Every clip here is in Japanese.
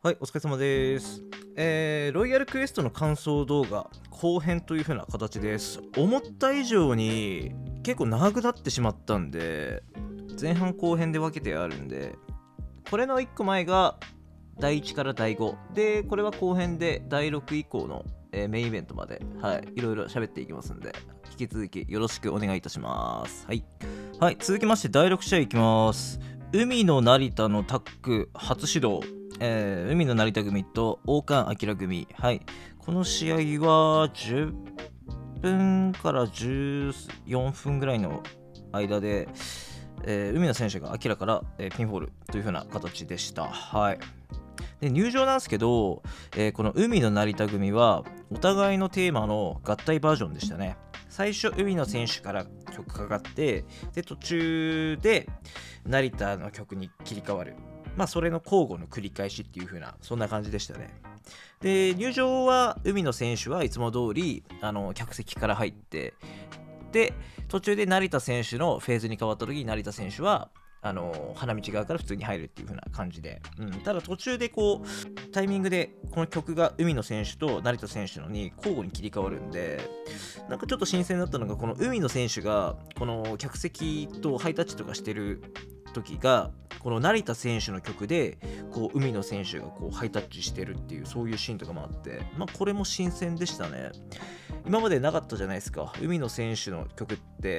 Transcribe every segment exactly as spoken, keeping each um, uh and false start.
はい、お疲れ様です。えー、ロイヤルクエストの感想動画後編という風な形です。思った以上に結構長くなってしまったんで、前半後編で分けてあるんで、これのいっこまえがだいいちからだいごで、これは後編でだいろく以降の、えーメインイベントまで、はい、いろいろ喋っていきますんで、引き続きよろしくお願いいたします。はい、はい、続きましてだいろく試合いきます。海の成田のタッグ初指導、えー海の成田組と王冠明組、はい、この試合はじゅっぷんからじゅうよんぷんぐらいの間で、えー海野選手が明らから、えーピンフォールという風な形でした。はい。で入場なんですけど、えーこの海の成田組はお互いのテーマの合体バージョンでしたね。最初海野選手から曲かかって、で途中で成田の曲に切り替わる、まあそれの交互の繰り返しっていう風な、そんな感じでしたね。で入場は海野選手はいつも通りあの客席から入って、で途中で成田選手のフェーズに変わった時に成田選手はあの花道側から普通に入るっていう風な感じで、うん、ただ途中でこうタイミングでこの曲が海野選手と成田選手のに交互に切り替わるんで、なんかちょっと新鮮だったのが、この海野選手がこの客席とハイタッチとかしてる時が、この成田選手の曲でこう海野選手がこうハイタッチしてるっていう、そういうシーンとかもあって、まあこれも新鮮でしたね。今までなかったじゃないですか。海野選手の曲って、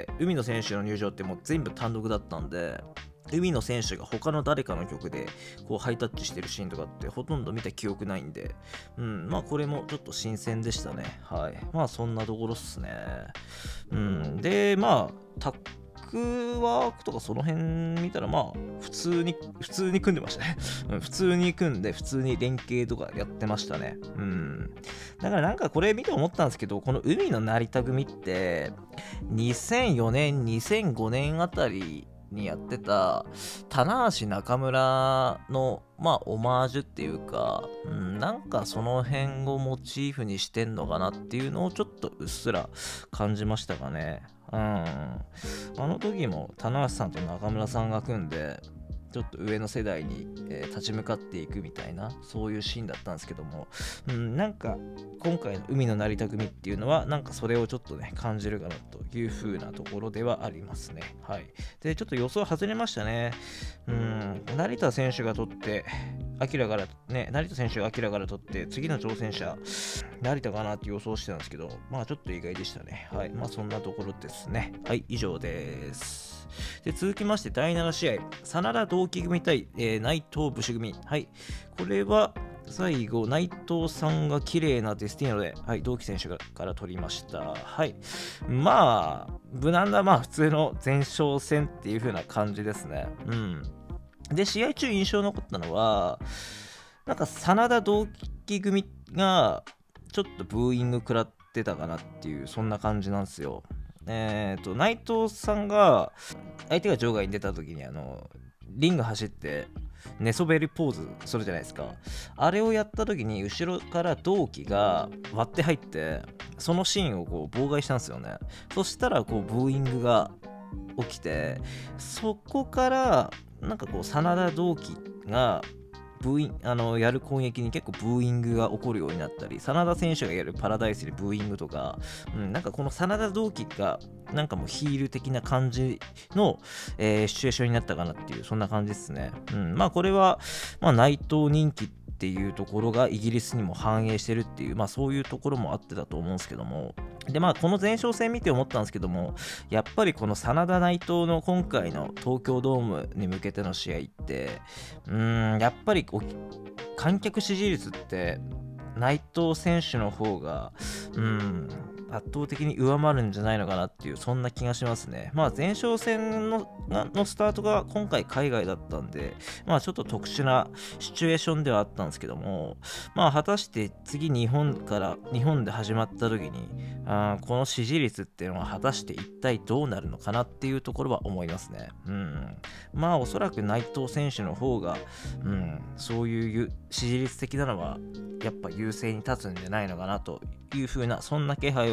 海野選手の入場ってもう全部単独だったんで、海野選手が他の誰かの曲でこうハイタッチしてるシーンとかってほとんど見た記憶ないんで、うん、まあこれもちょっと新鮮でしたね。はい。まあそんなところっすね。うん。で、まあ、タックワークとかその辺見たら、まあ普通に、普通に組んでましたね。うん、普通に組んで、普通に連携とかやってましたね。うん。だからなんかこれ見て思ったんですけど、この海の成田組ってにせんよねん、にせんごねんあたりにやってた棚橋中村のまあオマージュっていうか、うん、なんかその辺をモチーフにしてんのかなっていうのをちょっとうっすら感じましたかね。うん、あの時も棚橋さんと中村さんが組んでちょっと上の世代に、えー立ち向かっていくみたいな、そういうシーンだったんですけども、うん、なんか今回の海の成田組っていうのはなんかそれをちょっとね感じるかなという風なところではありますね。はい。でちょっと予想外れましたね。うん、成田選手が取って明らからね、成田選手が明らから取って次の挑戦者成田かなって予想してたんですけど、まあちょっと意外でしたね。はい。まあそんなところですね。はい、以上です。で続きましてだいなな試合、真田同期組対、えー内藤武士組。はい。これは最後、内藤さんが綺麗なデスティーノで、はい、同期選手がから取りました。はい。まあ、無難な、まあ、普通の前哨戦っていう風な感じですね。うん。で、試合中印象に残ったのは、なんか、真田同期組が、ちょっとブーイング食らってたかなっていう、そんな感じなんですよ。えっと、内藤さんが、相手が場外に出た時に、あの、リング走って寝そべりポーズするじゃないですか。あれをやった時に後ろから同期が割って入ってそのシーンをこう妨害したんですよね。そしたらこうブーイングが起きて、そこからなんかこう真田同期がブーインあのやる攻撃に結構ブーイングが起こるようになったり、真田選手がやるパラダイスでブーイングとか、うん、なんかこの真田同期がなんかもうヒール的な感じの、えーシチュエーションになったかなっていう、そんな感じですね。うん、まあこれは、まあ、内藤人気っていうところがイギリスにも反映してるっていう、まあそういうところもあってだと思うんですけども、でまあこの前哨戦見て思ったんですけども、やっぱりこの真田内藤の今回の東京ドームに向けての試合って、うーんやっぱりお観客支持率って内藤選手の方がうん圧倒的に上回るんじゃないのかなっていう、そんな気がしますね。まあ前哨戦 の, のスタートが今回海外だったんで、まあちょっと特殊なシチュエーションではあったんですけども、まあ果たして次日本から日本で始まった時にあこの支持率っていうのは果たして一体どうなるのかなっていうところは思いますね。うん、まあおそらく内藤選手の方が、うん、そういう支持率的なのはやっぱ優勢に立つんじゃないのかなという風な、そんな気配を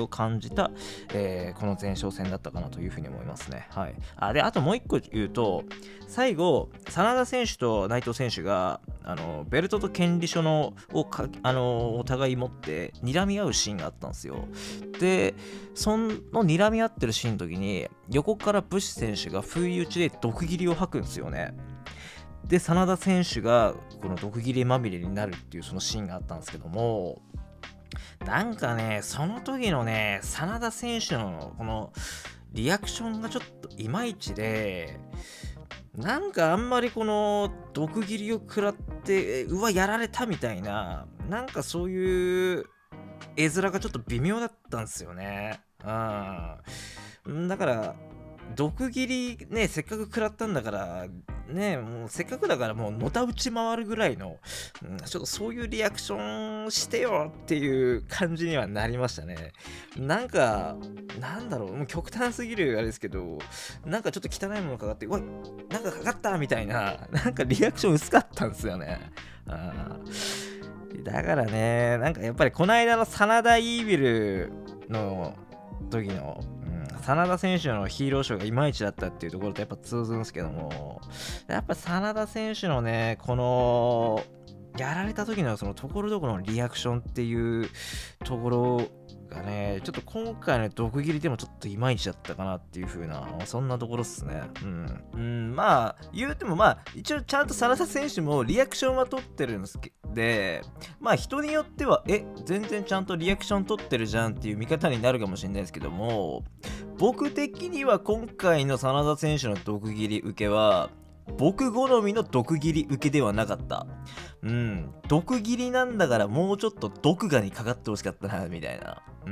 感じた、えーこの前哨戦だったかなというふうに思いますね。はい、あであともう一個言うと、最後真田選手と内藤選手があのベルトと権利書のをかあのお互い持って睨み合うシーンがあったんですよ。でその睨み合ってるシーンの時に横からブシ選手が不意打ちで毒斬りを吐くんですよね。で真田選手がこの毒斬りまみれになるっていうそのシーンがあったんですけども、なんかねその時のね真田選手のこのリアクションがちょっといまいちで、なんかあんまりこの毒斬りを食らってうわやられたみたいな、なんかそういう絵面がちょっと微妙だったんですよね。うんだから毒斬りねせっかく食らったんだからね、もうせっかくだからもうのたうち回るぐらいの、うん、ちょっとそういうリアクションしてよっていう感じにはなりましたね。なんかなんだろう、もう極端すぎるあれですけど、なんかちょっと汚いものかかってうわなんかかかったみたいな、なんかリアクション薄かったんですよね。あだからね、なんかやっぱりこの間の真田イービルの時の、うん、真田選手のヒーローショーがいまいちだったっていうところとやっぱ通ずるんですけども、やっぱ真田選手のねこのやられた時のそのところどころのリアクションっていうところがね、ちょっと今回の毒斬りでもちょっといまいちだったかなっていう風な、そんなところっすね。うん、うん、まあ言うてもまあ一応ちゃんと真田選手もリアクションは取ってるんですけど、でまあ人によってはえ全然ちゃんとリアクション取ってるじゃんっていう見方になるかもしれないですけども、僕的には今回の真田選手の毒斬り受けは僕好みの毒斬り受けではなかった。うん、毒斬りなんだからもうちょっと毒牙にかかってほしかったなみたいな。うん、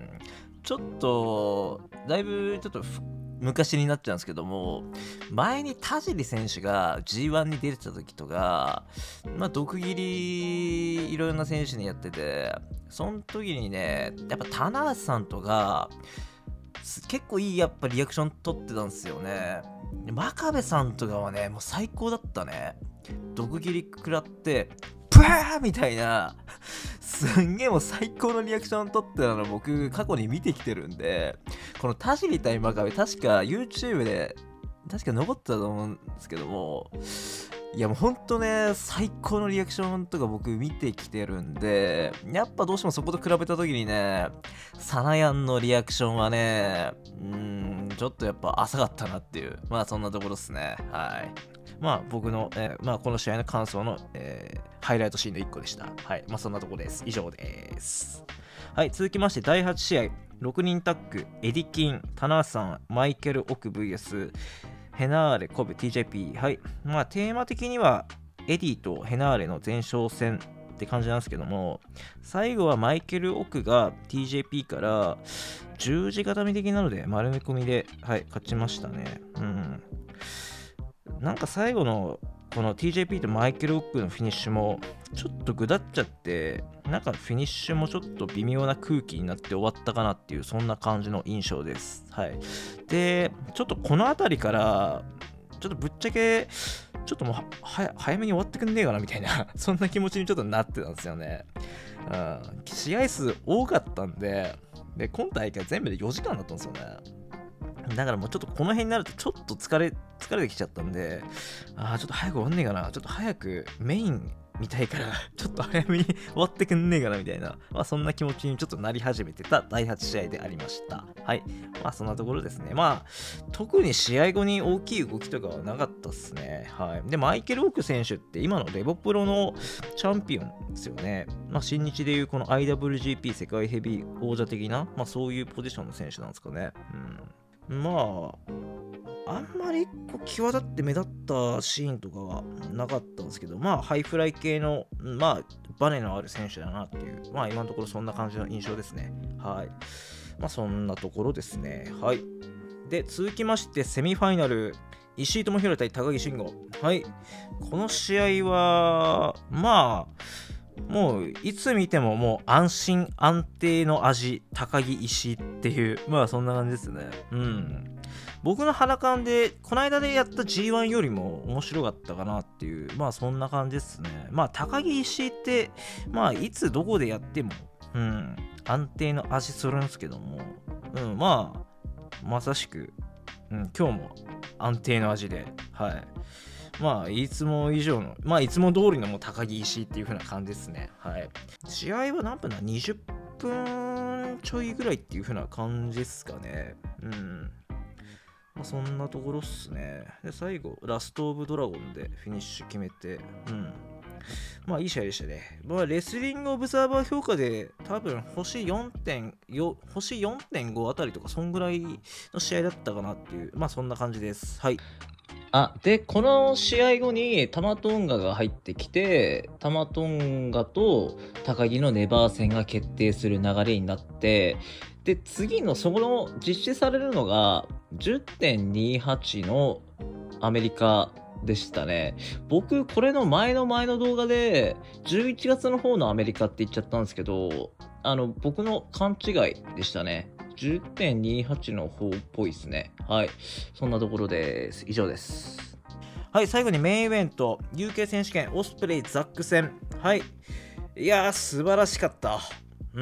ちょっとだいぶちょっと昔になっちゃうんですけども、前に田尻選手が ジーワン に出てた時とか、まあ毒斬りいろんな選手にやってて、その時にねやっぱ棚橋さんとか結構いいやっぱリアクション取ってたんですよね。真壁さんとかはねもう最高だったね。毒斬り食らってブワーみたいなすんげえもう最高のリアクション取ってたの僕過去に見てきてるんで、この田尻対真壁確か YouTube で確か残ってたと思うんですけども、いやもうほんとね最高のリアクションとか僕見てきてるんで、やっぱどうしてもそこと比べた時にねサナヤンのリアクションはねうーんちょっとやっぱ浅かったなっていう、まあそんなところっすね。はい、まあ僕の、えーまあ、この試合の感想の、えー、ハイライトシーンのいっこでした。はい、まあそんなところです。以上です。はい、続きましてだいはち試合ろくにんタッグエディキン、棚橋さん、マイケル・オク ブイエス ヘナーレ、コブ、ティージェーピー。はい、まあテーマ的にはエディとヘナーレの前哨戦って感じなんですけども、最後はマイケル・オクが ティージェーピー から十字固め的なので丸め込みで、はい、勝ちましたね。うん、なんか最後のこの ティージェーピー とマイケル・オックのフィニッシュもちょっとぐだっちゃって、なんかフィニッシュもちょっと微妙な空気になって終わったかなっていう、そんな感じの印象です。はい。で、ちょっとこの辺りからちょっとぶっちゃけちょっともうは早めに終わってくんねえかなみたいなそんな気持ちにちょっとなってたんですよね。うん、試合数多かったんで、で今大会全部でよじかんだったんですよね。だからもうちょっとこの辺になるとちょっと疲れ疲れてきちゃったんで、ああちょっと早く終わんねえかな、ちょっと早くメイン見たいからちょっと早めに終わってくんねえかなみたいな、まあそんな気持ちにちょっとなり始めてただいはち試合でありました。はい、まあそんなところですね。まあ特に試合後に大きい動きとかはなかったっすね。はい。でマイケル・オーク選手って今のレボプロのチャンピオンですよね。まあ新日でいうこの アイダブリュージーピー 世界ヘビー王者的な、まあそういうポジションの選手なんですかね。うん。まああんまりこう際立って目立ったシーンとかはなかったんですけど、まあハイフライ系のまあバネのある選手だなっていう、まあ今のところそんな感じの印象ですね。はい。まあそんなところですね。はい。で続きましてセミファイナル、石井智弘対高木慎吾。はい。この試合はまあもういつ見てももう安心安定の味、高木石井っていう、まあそんな感じですね。うん。僕の鼻感でこの間でやった ジーワン よりも面白かったかなっていう、まあそんな感じですね。まあ高木石井ってまあいつどこでやってもうん安定の味するんですけども、うん、まあまさしく、うん、今日も安定の味で、はい、まあいつも以上の、まあいつも通りのもう高木石井っていう風な感じですね。はい。試合は何分だ、にじゅっぷんちょいぐらいっていう風な感じですかね。うん。まあ、そんなところっすね。で、最後、ラストオブドラゴンでフィニッシュ決めて、うん。まあいい試合でしたね。まあレスリングオブザーバー評価で多分星よんてんよん、星よんてんごあたりとかそんぐらいの試合だったかなっていう、まあそんな感じです。はい。 あ、で、この試合後にタマトンガが入ってきて、タマトンガと高木のネバー戦が決定する流れになって、で、次のそこの実施されるのが じゅってんにはち のアメリカでしたね。僕、これの前の前の動画で、じゅういちがつの方のアメリカって言っちゃったんですけど、あの、僕の勘違いでしたね。じゅってんにはち の方っぽいですね。はい。そんなところです。以上です。 はい、最後にメインイベント、ユーケー 選手権オスプレイザック戦。はい。いやー、素晴らしかった。うん。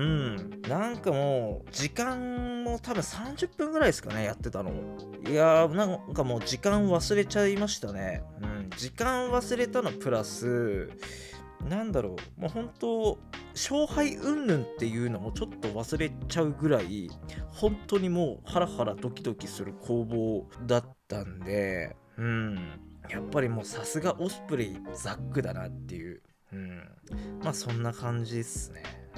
なんかもう、時間も多分さんじゅっぷんぐらいですかね、やってたの。いやー、なんかもう時間忘れちゃいましたね。うん。時間忘れたのプラス、なんだろう、もう本当、勝敗云々っていうのもちょっと忘れちゃうぐらい、本当にもうハラハラドキドキする攻防だったんで、うん。やっぱりもうさすがオスプレイザックだなっていう。うん。まあそんな感じっすね。うん。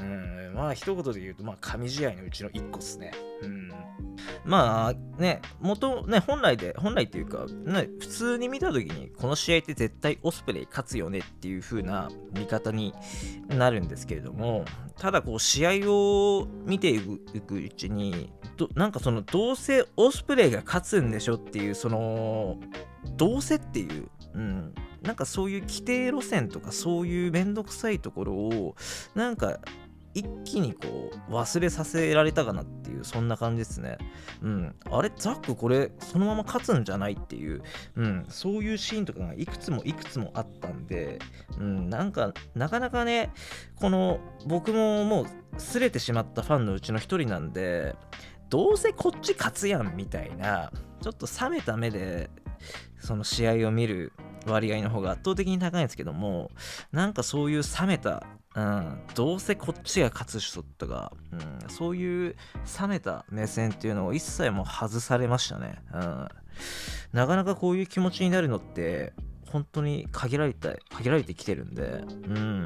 まあ一言で言うと、まあ神試合のうちの一個っすね。うん。まあね、元ね、本来で、本来っていうか、ね、普通に見た時に、この試合って絶対オスプレイ勝つよねっていう風な見方になるんですけれども、ただこう試合を見ていくうちに、どなんかそのどうせオスプレイが勝つんでしょっていう、その、どうせっていう、うん、なんかそういう規定路線とかそういうめんどくさいところをなんか一気にこう忘れさせられたかなっていう、そんな感じですね。うん、あれザックこれそのまま勝つんじゃないっていう、うん、そういうシーンとかがいくつもいくつもあったんで、うん、なんかなかなかね、この僕ももうすれてしまったファンのうちの一人なんで、どうせこっち勝つやんみたいな、ちょっと冷めた目でその試合を見る割合の方が圧倒的に高いんですけども、なんかそういう冷めた、うん、どうせこっちが勝つ人とか、うん、そういう冷めた目線っていうのを一切もう外されましたね。うん、なかなかこういう気持ちになるのって本当に限られて限られてきてるんで、うん、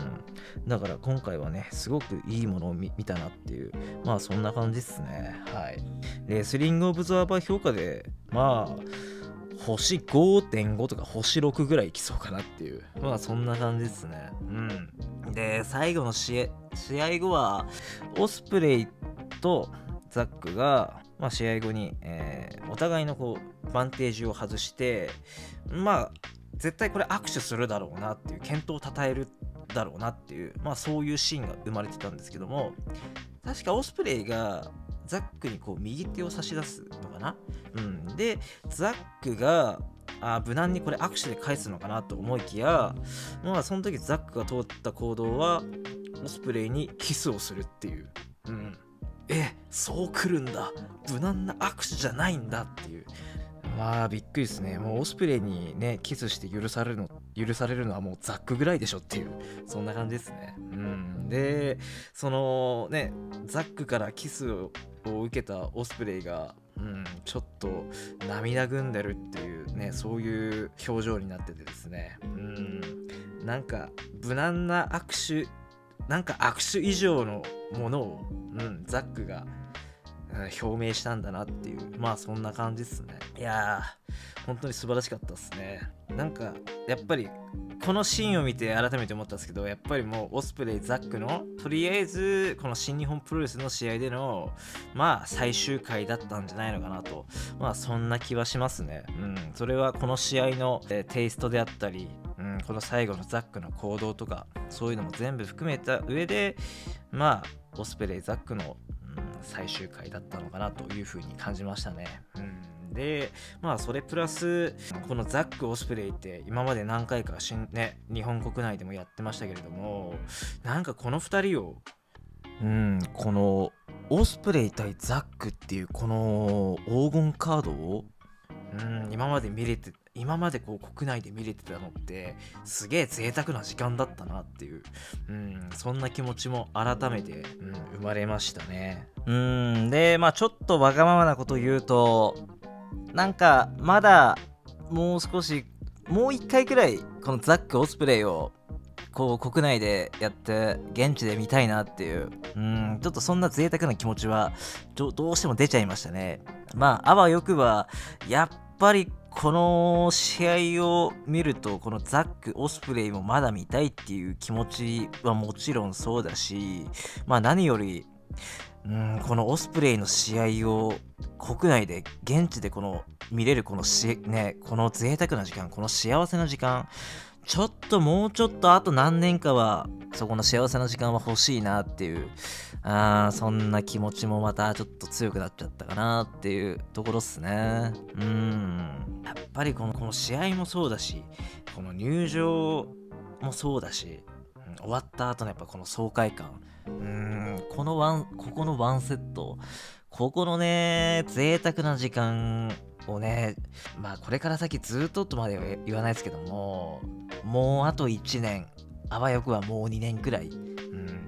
だから今回はねすごくいいものを 見, 見たなっていう、まあそんな感じですね。はい。レスリングオブザーバー評価でまあ星 ごてんご とか星ろくぐらいいきそうかなっていう、まあそんな感じですね。うん。で、最後の試合試合後は、オスプレイとザックが、まあ、試合後に、えーお互いのこうバンテージを外して、まあ、絶対これ握手するだろうなっていう、健闘を称えるだろうなっていう、まあそういうシーンが生まれてたんですけども、確かオスプレイがザックにこう右手を差し出すのかな、うん、でザックがあ無難にこれ握手で返すのかなと思いきや、まあその時ザックが通った行動はオスプレイにキスをするっていう、うん、えそう来るんだ、無難な握手じゃないんだっていう、まあびっくりですね。もうオスプレイにねキスして許されるの許されるのはもうザックぐらいでしょっていう、そんな感じですね。うんでそのねザックからキスを受けたオスプレイが、うん、ちょっと涙ぐんでるっていうね、そういう表情になっててですね、うんなんか無難な握手なんか握手以上のものを、うん、ザックが表明したんだなっていう、まあそんな感じですね。いやー本当に素晴らしかったですね。なんかやっぱりこのシーンを見て改めて思ったんですけど、やっぱりもうオスプレイザックのとりあえずこの新日本プロレスの試合でのまあ最終回だったんじゃないのかなと、まあそんな気はしますね。うんそれはこの試合の、えーテイストであったり、うん、この最後のザックの行動とかそういうのも全部含めた上で、まあオスプレイザックの、うん、最終回だったのかなというふうに感じましたね。うん、でまあそれプラスこのザック・オスプレイって今まで何回かしん、ね、日本国内でもやってましたけれども、なんかこのふたりをうん、このオスプレイ対ザックっていうこの黄金カードを、うん、今まで見れて今までこう国内で見れてたのってすげえ贅沢な時間だったなっていう、うん、そんな気持ちも改めて、うん、生まれましたね。うんでまあちょっとわがままなこと言うと、なんかまだもう少しもう一回くらいこのザック・オスプレイをこう国内でやって現地で見たいなっていう、うん、ちょっとそんな贅沢な気持ちはどどうしても出ちゃいましたね。まああわよくばやっぱりこの試合を見るとこのザック・オスプレイもまだ見たいっていう気持ちはもちろんそうだし、まあ何よりうんこのオスプレイの試合を国内で現地でこの見れるこのし、ね、この贅沢な時間、この幸せな時間、ちょっともうちょっとあと何年かはそこの幸せな時間は欲しいなっていう、あーそんな気持ちもまたちょっと強くなっちゃったかなっていうところっすね。うーんやっぱりこのこの試合もそうだし、この入場もそうだし、うん終わった後のやっぱこの爽快感、うーんこのワンここのワンセット、ここのね贅沢な時間をね、まあこれから先ずっととまでは言わないですけども、もうあといちねん、あわよくはもうにねんくらい、うん、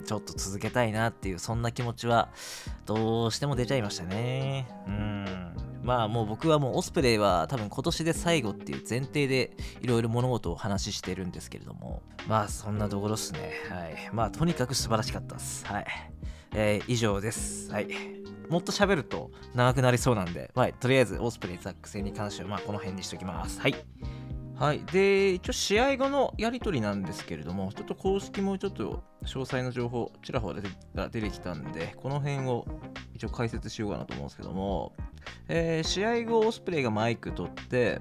ちょっと続けたいなっていうそんな気持ちはどうしても出ちゃいましたね。うんまあもう僕はもうオスプレイは多分今年で最後っていう前提でいろいろ物事を話してるんですけれども、まあそんなところっすね。はいまあとにかく素晴らしかったです。はい、えー、以上です。はい、もっと喋ると長くなりそうなんで、はい、とりあえずオスプレイザック戦に関してはまあこの辺にしときます。はいはい、で一応試合後のやり取りなんですけれども、ちょっと公式もちょっと詳細の情報ちらほら出て出てきたんで、この辺を一応解説しようかなと思うんですけども、えー試合後オスプレイがマイク取って、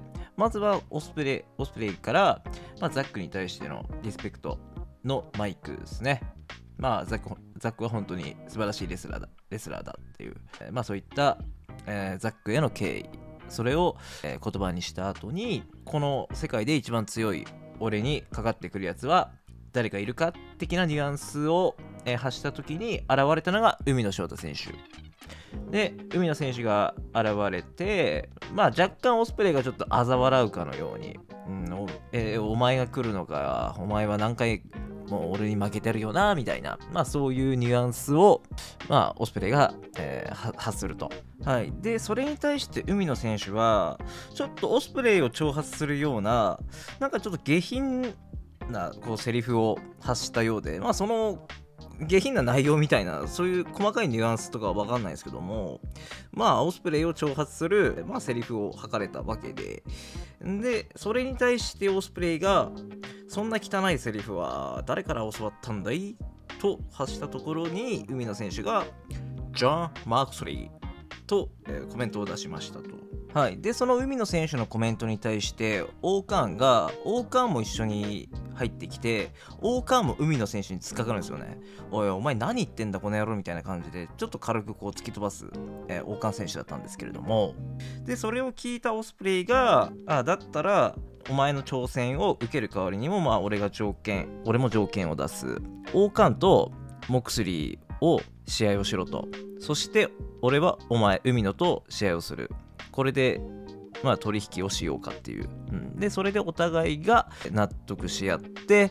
まずはオスプレイオスプレイから、まあ、ザックに対してのリスペクトのマイクですね。まあザックザックは本当に素晴らしいレスラーだレスラーだっていう、えーまあそういった、えーザックへの敬意、それを、えー言葉にした後に、この世界で一番強い俺にかかってくるやつは誰かいるか的なニュアンスを、えー発した時に現れたのが海野翔太選手で、海野選手が現れて、まあ若干オスプレイがちょっと嘲笑うかのように、うんおえーお前が来るのか、お前は何回もう俺に負けてるよなみたいな、まあそういうニュアンスを、まあオスプレイが、えーは発すると。はい、でそれに対して海野選手はちょっとオスプレイを挑発するような、なんかちょっと下品なこうセリフを発したようで、まあその下品な内容みたいな、そういう細かいニュアンスとかは分かんないですけども、まあオスプレイを挑発する、まあ、セリフを吐かれたわけで、でそれに対してオスプレイがそんな汚いセリフは誰から教わったんだいと発したところに、海野選手がジョン・マークスリーと、えーコメントを出しましたと。はい、でその海野選手のコメントに対してオーカーンがオーカーンも一緒に入ってきて、オーカーンも海野選手に突っかかるんですよね。おいお前何言ってんだこの野郎みたいな感じでちょっと軽くこう突き飛ばす、えーオーカーン選手だったんですけれども、でそれを聞いたオスプレイが、あだったらお前の挑戦を受ける代わりにもまあ俺が条件俺も条件を出す、オーカーンとモクスリーを試合をしろと、そして俺はお前海野と試合をする、これでまあ取引をしようかっていう、うん、でそれでお互いが納得し合って、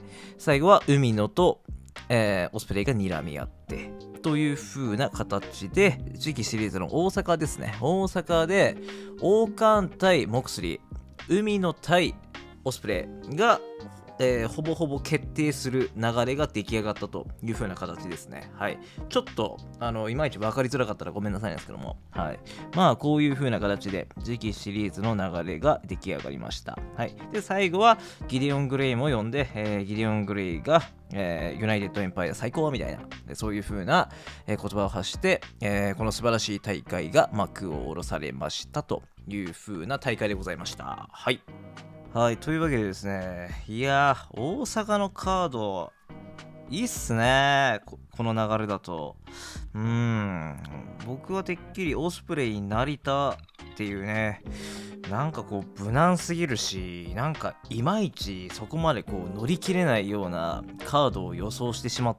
最後は海野と、えーオスプレイが睨み合ってという風な形で、次期シリーズの大阪ですね、大阪でオーカーン対モクスリー、海野対オスプレイが、えーほぼほぼ決定する流れが出来上がったという風な形ですね。はい。ちょっと、あの、いまいち分かりづらかったらごめんなさいなんですけども、はい。まあ、こういう風な形で、次期シリーズの流れが出来上がりました。はい。で、最後は、ギデオン・グレイも呼んで、えーギデオン・グレイが、えーユナイテッド・エンパイア最高みたいな、でそういう風な、えー言葉を発して、えーこの素晴らしい大会が幕を下ろされましたという風な大会でございました。はい。はい、というわけでですね、いやー、大阪のカード、いいっすね、こ、この流れだと。うーん、僕はてっきりオスプレイに成田っていうね、なんかこう、無難すぎるし、なんかいまいちそこまでこう乗り切れないようなカードを予想してしまっ 、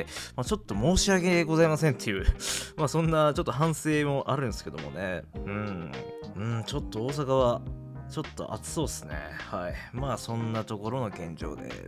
まあ、ちょっと申し訳ございませんっていうまあそんなちょっと反省もあるんですけどもね。うん、うん、ちょっと大阪はちょっと暑そうですね。はい。まあそんなところの現状です。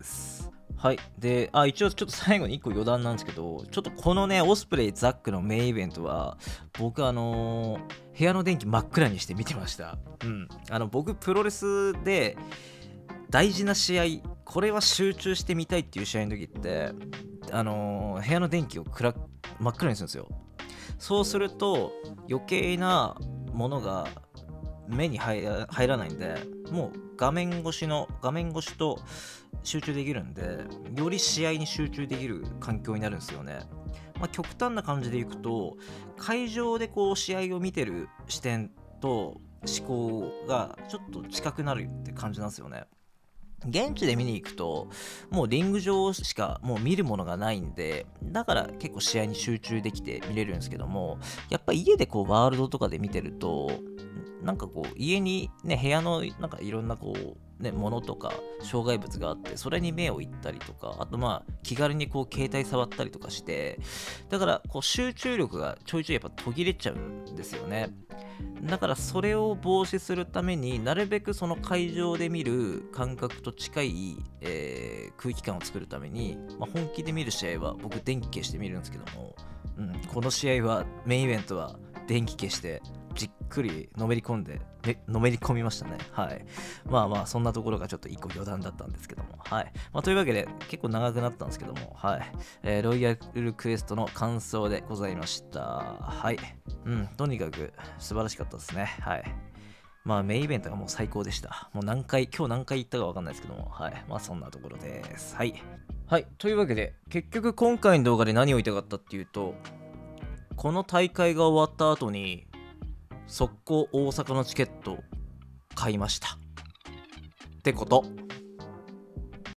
はい。で、あ、一応ちょっと最後にいっこ余談なんですけど、ちょっとこのね、オスプレイザックのメインイベントは、僕あのー部屋の電気真っ暗にして見てました。うん。あの、僕プロレスで大事な試合、これは集中してみたいっていう試合の時って、あのー部屋の電気を暗く真っ暗にするんですよ。そうすると余計なものが目に入ら入らないんで、もう画面越しの画面越しと集中できるんで、より試合に集中できる環境になるんですよね。まあ、極端な感じでいくと、会場でこう試合を見てる視点と思考がちょっと近くなるって感じなんですよね。現地で見に行くともうリング上しかもう見るものがないんで、だから結構試合に集中できて見れるんですけども、やっぱ家でこうワールドとかで見てると、なんかこう家にね、部屋のなんかいろんなこうね、ものとか障害物があって、それに目をいったりとか、あとまあ気軽にこう携帯触ったりとかして、だからこう集中力がちょいちょいやっぱ途切れちゃうんですよね。だからそれを防止するために、なるべくその会場で見る感覚と近い、えー空気感を作るために、まあ、本気で見る試合は僕電気消して見るんですけども、うん、この試合はメインイベントは電気消してじっくりのめり込んで、ね、のめり込みましたね。はい。まあまあそんなところがちょっと一個余談だったんですけども、はい。まあ、というわけで結構長くなったんですけども、はい。えーロイヤルクエストの感想でございました。はい。うん、とにかく素晴らしかったですね。はい。まあメインイベントがもう最高でした。もう何回、今日何回行ったか分かんないですけども、はい。まあそんなところです。はい。はい。というわけで、結局今回の動画で何を言いたかったっていうと、この大会が終わった後に、速攻大阪のチケットを買いました。ってこと。